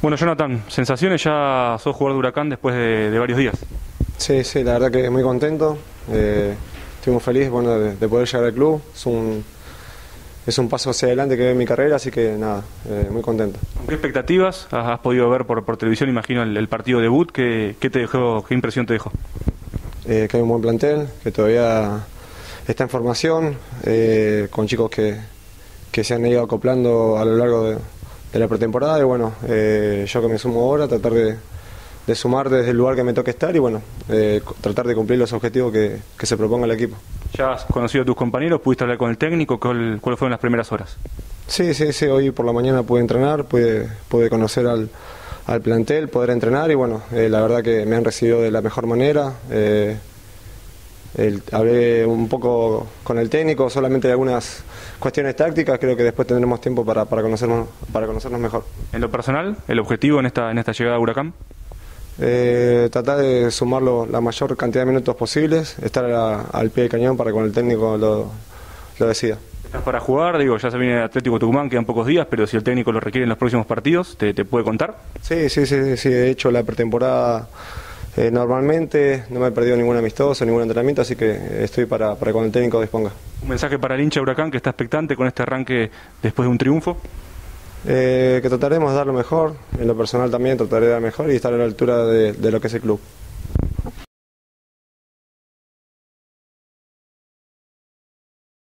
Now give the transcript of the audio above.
Bueno, Jonathan, sensaciones, ya sos jugador de Huracán después de varios días. Sí, sí, la verdad que muy contento. Estoy muy feliz, bueno, de poder llegar al club. Es un paso hacia adelante que doy en mi carrera, así que nada, muy contento. ¿Con qué expectativas has podido ver por televisión, imagino, el partido debut? ¿Qué te dejó, qué impresión te dejó? Que hay un buen plantel, que todavía está en formación, con chicos que se han ido acoplando a lo largo de la pretemporada y bueno, yo que me sumo ahora, tratar de sumar desde el lugar que me toque estar y bueno, tratar de cumplir los objetivos que se proponga el equipo. ¿Ya has conocido a tus compañeros? ¿Pudiste hablar con el técnico? ¿Cuáles fueron las primeras horas? Sí, sí, sí, hoy por la mañana pude entrenar, pude conocer al plantel, poder entrenar y bueno, la verdad que me han recibido de la mejor manera. Hablé un poco con el técnico, solamente de algunas cuestiones tácticas, creo que después tendremos tiempo para conocernos mejor. En lo personal, el objetivo en esta llegada a Huracán. Tratar de sumar la mayor cantidad de minutos posibles, estar al pie del cañón para que con el técnico lo decida. ¿Estás para jugar? Digo, ya se viene Atlético Tucumán, quedan pocos días, pero si el técnico lo requiere en los próximos partidos, ¿te puede contar? Sí, sí, sí, sí, de hecho la pretemporada normalmente no me he perdido ningún amistoso, ningún entrenamiento, así que estoy para cuando el técnico disponga. ¿Un mensaje para el hincha de Huracán que está expectante con este arranque después de un triunfo? Que trataremos de dar lo mejor, en lo personal también trataré de dar mejor y estar a la altura de lo que es el club.